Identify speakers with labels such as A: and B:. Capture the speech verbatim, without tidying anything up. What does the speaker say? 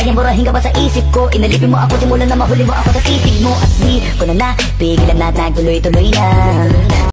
A: kayang burahin ka pa sa isip ko. Inalipin mo ako simula na mahuli mo ako sa titig mo. At di ko na napigilan na nagtuloy-tuloy na.